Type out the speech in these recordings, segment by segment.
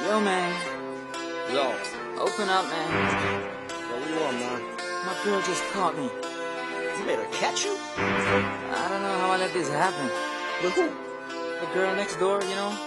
Yo, man. Yo. Open up, man. Yo, what you want, man? My girl just caught me. You made her catch you? I don't know how I let this happen. With who? The girl next door, you know?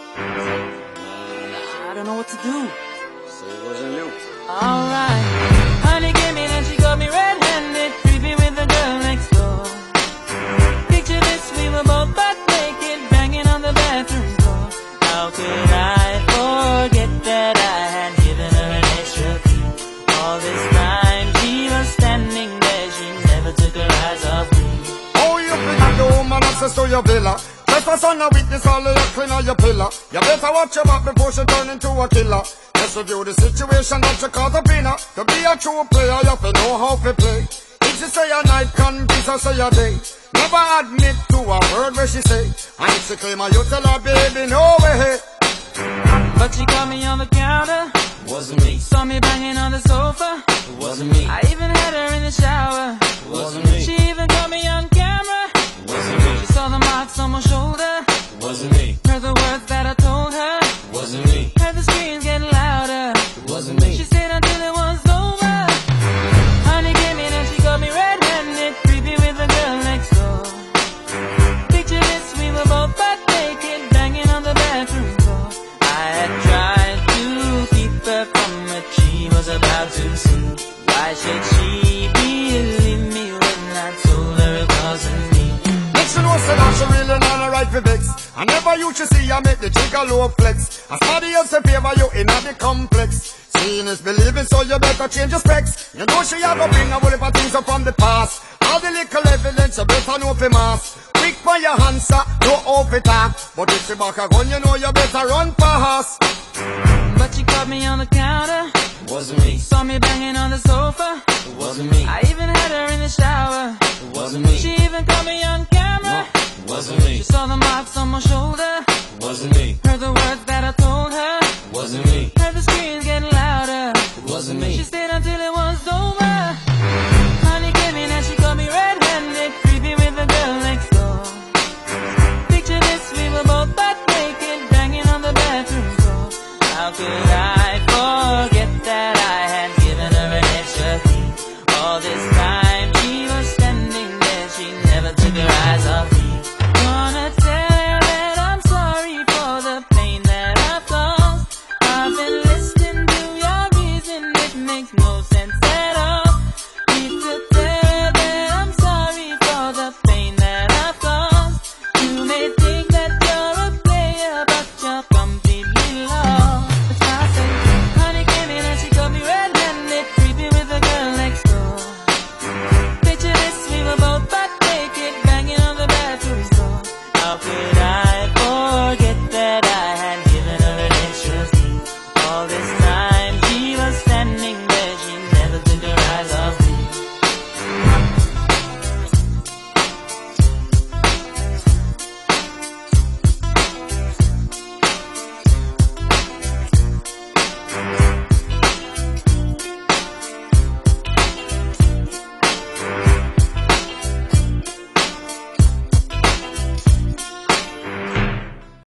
I don't know what to do. So it wasn't you. Alright. Honey came in and she got me red-handed, creepy with the girl next door. Picture this, we were both butt naked, banging on the bathroom door. How could I forget that I had given her an extra key? All this time she was standing there, she never took her eyes off me. Oh, you figure the woman access to your villa. Trespass on a witness, all of your clean on your pillar. You better watch your back before she turn into a killer. Let's review the situation that you caught up in her. To be a true player, you have to know how to play. If she say a night, can kiss her say a day. Never admit to a word where she say. And if she claim her, you tell her, baby, no way. But she caught me on the counter. Wasn't me. Saw me banging on the sofa. It wasn't me. I even had her in the shower. It wasn't me. She even caught me on camera. It wasn't me. She saw the marks on my shoulder. It wasn't me. Heard the words that I told her. It wasn't me. Heard the screams getting louder. It wasn't me. She stayed until it was over. Honey came in and she got me red-handed, creepy with the girl next door. Picture this, we were both butt naked, banging on the bathroom door. I had tried to keep her from what she was about to see. Why should she believe me when I told her it wasn't me? Next you know, say that she really not right for vex. I never used to see her make the jigger low flex. As somebody else in favor you in the complex. Seeing is believing, so you better change your specs. You know she have a bring a whole heap of things up from the past. All the little evidence you better know for mass. Quick for your answer, no off it talk. But if she back a gun, you know you better run fast. But she caught me on the counter. It wasn't me. Saw me banging on the sofa. It wasn't me. I even had her in the shower. It wasn't me. She even caught me on camera. It wasn't me. She saw the marks on my shoulder. It wasn't me.